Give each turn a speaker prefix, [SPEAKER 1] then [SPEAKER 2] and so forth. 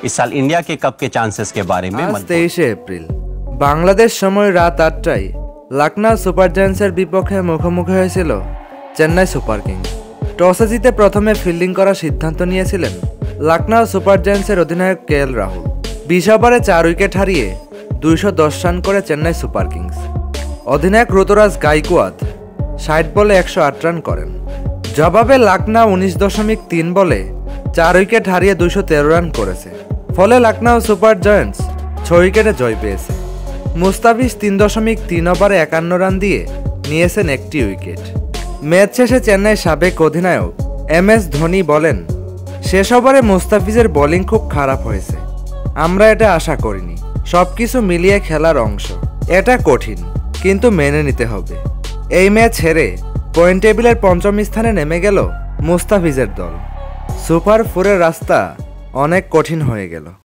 [SPEAKER 1] इस साल इंडिया के कप के चांसेस के बारे में।
[SPEAKER 2] आज 23 এপ্রিল বাংলাদেশ সময় রাত 8টায় লখনউ সুপার জায়ান্টসের বিপক্ষে মুখোমুখি হয়েছিল চেন্নাই সুপার কিংস। টসে জিতে প্রথমে ফিল্ডিং করার সিদ্ধান্ত নিয়েছিলেন লখনউ সুপার জায়ান্টসের অধিনায়ক কেএল রাহুল। 20 ওভারে 4 উইকেট হারিয়ে 210 রান করে চেন্নাই সুপার কিংস। অধিনায়ক ঋতুরাজ গাইকোয়াদ 60 বলে 108 রান করেন। জবাবে লখনউ 19.3 বলে 4 উইকেট হারিয়ে 213 রান করেছে। ফলে লখনউ সুপার জায়ান্টস 6 উইকেটে জয় পেয়েছে। মুস্তাফিজ 3.3 ওভারে 51 রান দিয়ে নিয়েছেন একটি উইকেট। ম্যাচ শেষে চেন্নাই সাবেক অধিনায়ক MS ধোনি বলেন, শেষ ওভারে মুস্তাফিজের বোলিং খুব খারাপ হয়েছে। আমরা এটা আশা করিনি। সবকিছু মিলিয়ে খেলার অংশ। এটা কঠিন, কিন্তু মেনে নিতে হবে। এই ম্যাচ হেরে পয়েন্ট টেবিলের 5ম স্থানে নেমে গেল মুস্তাফিজের দল। সুপার 4-এর রাস্তা অনেক কঠিন হয়ে গেল।